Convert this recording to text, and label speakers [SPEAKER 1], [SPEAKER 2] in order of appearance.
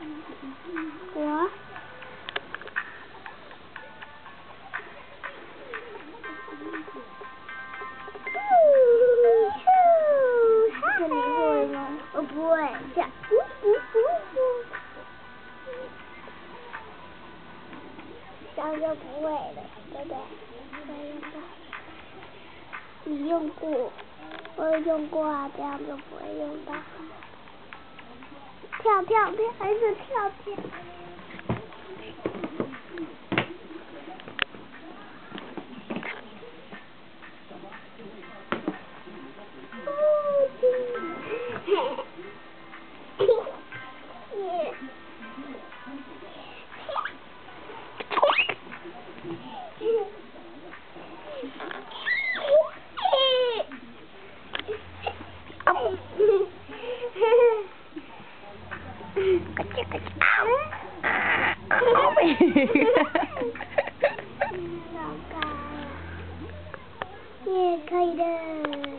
[SPEAKER 1] 我。这你会吗？我不会，这样。这样就不会了，对不对？你用过，我有用过啊，这样就不会用到。跳，还是跳。也可以的。